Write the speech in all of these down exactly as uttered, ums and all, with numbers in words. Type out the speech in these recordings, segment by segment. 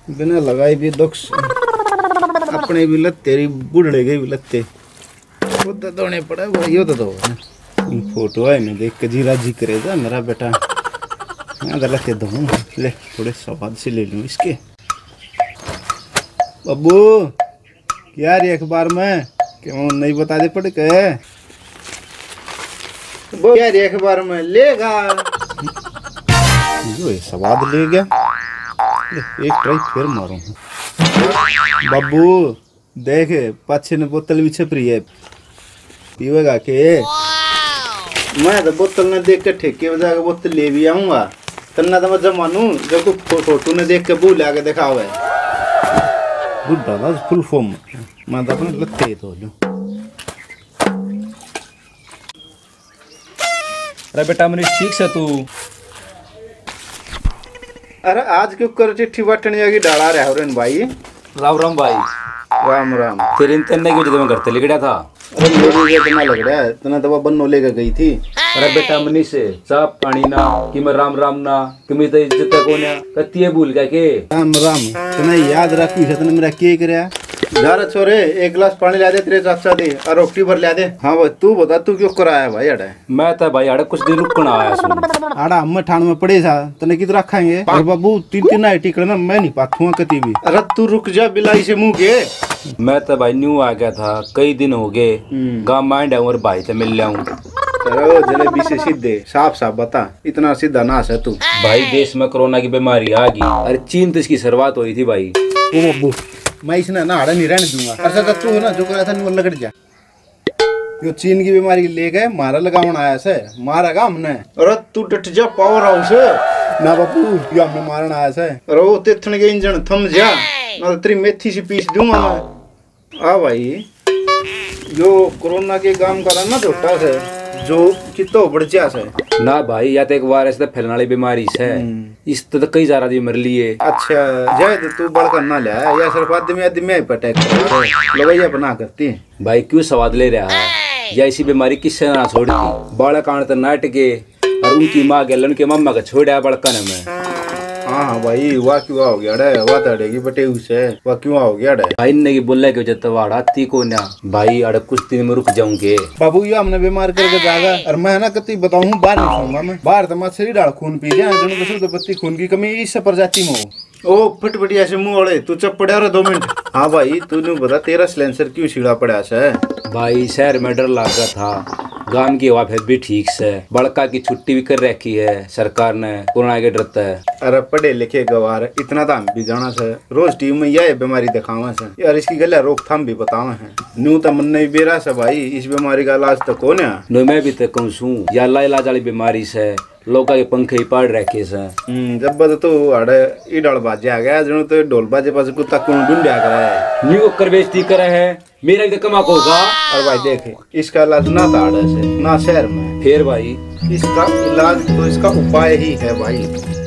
बिना लगाई भी दुख अपने भी लत तेरी बुढ़े गई भी लत्ते वो तो धोने पड़ा वो यो तो दो फोटो है मैं देख के जी राजी करेगा मेरा बेटा। यहाँ लत्ते दो ले थोड़े स्वाद से ले लूँ इसके। बब्बू क्या रे अखबार में क्यों नहीं बता दे पड़ के वो क्या रे अखबार में लेगा जो स्वाद ले गया। एक ट्राई फिर मारूं। बब्बू देख पाछे ने बोतल भी छपरी है पीवेगा के। मैं तो बोतल ने देख के ठेके बजा के बोतल ले भी आऊंगा तन्ना तो मैं जमानू जब को फोटो ने देख के भूल आके दिखावे बुढ़ा था फुल फॉर्म। मैं तो अपने लत्ते तो लूं। अरे बेटा मनीष ठीक से तू। अरे आज क्यों कर चिट्ठी बटन जागी डाला रहा है भाई। राम राम भाई। राम राम। तेरे इंतने की वजह से मैं घर से लिख गया था। अरे मेरी ये इतना लग रहा है इतना दवा बन्नो लेकर गई थी। अरे बेटा मनीष चाह पानी ना कि मैं राम राम ना कि मैं तो इज्जत को ना कत्ती है भूल गया के। राम राम तने याद रखी है तने मेरा के करया। जा रे छोरे एक गिलास पानी ला दे तेरे चाचा दे और रोटी भर ला दे। हाँ भाई तू बता तू क्यों कराया भाई अड़े। मैं तो भाई अड़े कुछ दिन रुकना आया सुन। आड़ा हम ठाण में पड़े था तने किधर रखेंगे और बाबू तीन तीन नाइट टिकड़ ना मैं नहीं पाथूंगा कती भी। अरे तू रुक जा बिलाई से मुंह के। मैं तो भाई न्यू आ गया था कई दिन हो गए गाँव माइंड और भाई से मिल जाऊँ। अरे जलेबी से सीधे साफ साफ बता इतना सीधा नाश है तू। भाई देश में कोरोना की बीमारी आ गई। अरे चीन तो इसकी शुरुआत हुई थी भाई। ओ बब्बू मैं इसने ना आड़ा नहीं रहने दूंगा। अच्छा तो तू है ना जो करा था वो लगड़ जा। यो चीन की बीमारी ले गए मारा लगावन आया से मारेगा हमने। अरे तू डट जा पावर हाउस ना बापू यो हमने मारन आया से। अरे वो तेथन के इंजन थम जा ना तेरी मेथी से पीस दूंगा मैं। आ भाई जो कोरोना के काम करा ना छोटा से जो कितो बढ़िया से ना भाई या तो एक वायरस से फैलने वाली बीमारी से इस तो कई ज्यादा दी मर लिए। अच्छा जाए तो तू बड़ करना ले या सिर्फ आदमी आदमी पटेक लगैया बना करती है भाई क्यों स्वाद ले रहा है। या ऐसी बीमारी किससे ना छोड़ती बालक आने तो नाट के और उनकी माँ के उनके मम्मा का छोड़ा बड़का ने में। हाँ हाँ भाई वाह क्यों हो गया अड़े वाह तड़ेगी बटे उसे वाह क्यों हो गया अड़े। भाई ने की बोलने की वजह वाड़ आती को ना भाई अड़े कुछ दिन में रुक जाऊंगे। बाबू ये हमने बीमार करके जागा और मैं ना कती बताऊं बाहर नहीं खाऊंगा मैं। बाहर तो मैं शरीर डाल खून पी जाए जन कसर तो बत्ती खून की कमी इस प्रजाति में हो। ओ फटफटिया से मुंह ओड़े तू चप पड़ा रहा दो मिनट। हाँ भाई तूने बता तेरा सिलेंसर क्यों छिड़ा पड़ा से। भाई शहर में डर लगा था गांव की हवा फिर भी ठीक से बड़का की छुट्टी भी कर रखी है सरकार ने कोरोना के डरता है। अरे पढ़े लिखे गवार इतना तो हम भी जाना से रोज टीवी में यह बीमारी दिखावा से यार इसकी गला रोकथाम भी बतावा है। न्यू तो मन नहीं बेरा से भाई इस बीमारी का इलाज तो कौन है। नो मैं भी तो कहूँ सू या ला इलाज वाली बीमारी से लोग के पंखे ही पाड़ रखे से। जब बद तो अड़े ई डल बाजे आ गया जनो तो ढोल बाजे पास कुत्ता कौन ढूंढया करा है। न्यू कर बेइज्जती करे है मेरा भी तो कमा को होगा। और भाई देखे इसका इलाज ना था अड़े से ना शहर में। फिर भाई इसका इलाज तो इसका उपाय ही है भाई।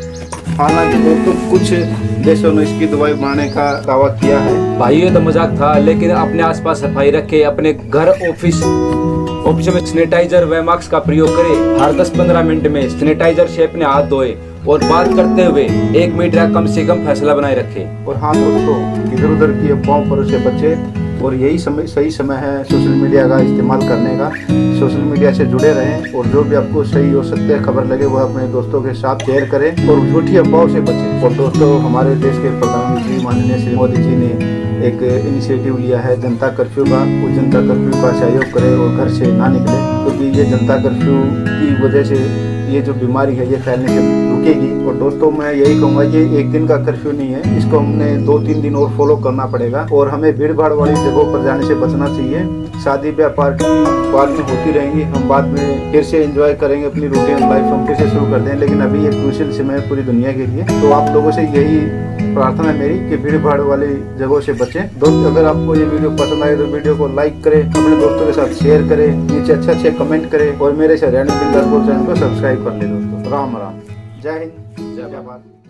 हालांकि वो तो कुछ देशों ने इसकी दवाई बनाने का दावा किया है। भाई ये तो मजाक था लेकिन अपने आसपास सफाई रखे अपने घर ऑफिस ऑफिस में सैनिटाइजर व मास्क का प्रयोग करे। हर दस पंद्रह मिनट में सैनिटाइजर से अपने हाथ धोए और बात करते हुए एक मिनट का कम से कम फैसला बनाए रखे। और हाँ दोस्तों इधर उधर की अफवाहों पर से बचे और यही समय सही समय है सोशल मीडिया का इस्तेमाल करने का। सोशल मीडिया से जुड़े रहें और जो भी आपको सही और सत्य खबर लगे वह अपने दोस्तों के साथ शेयर करें और झूठी अफवाहों से बचें। और दोस्तों हमारे देश के प्रधानमंत्री माननीय श्री मोदी जी ने एक इनिशिएटिव लिया है जनता कर्फ्यू का। वो जनता कर्फ्यू का सहयोग करें और घर से ना निकले क्योंकि तो ये जनता कर्फ्यू की वजह से ये जो बीमारी है ये फैलने से रुकेगी। और दोस्तों मैं यही कहूँगा ये एक दिन का कर्फ्यू नहीं है इसको हमने दो तीन दिन और फॉलो करना पड़ेगा। और हमें भीड़ भाड़ वाली जगहों पर जाने से बचना चाहिए। शादी ब्याह पार्टी बाद में होती रहेंगी हम बाद में फिर से एंजॉय करेंगे अपनी रूटीन लाइफ हम फिर से शुरू कर दें। लेकिन अभी ये क्रूशियल समय है पूरी दुनिया के लिए। तो आप लोगों से यही प्रार्थना है मेरी कि भीड़ भाड़ वाली जगहों से बचें। दोस्त अगर आपको ये वीडियो पसंद आए तो वीडियो को लाइक करें अपने दोस्तों के साथ शेयर करें नीचे अच्छे अच्छे कमेंट करें और मेरे हरियाणवी बिंदास बोल चैनल को सब्सक्राइब कर ले दोस्तों। राम राम जय हिंद जय भारत।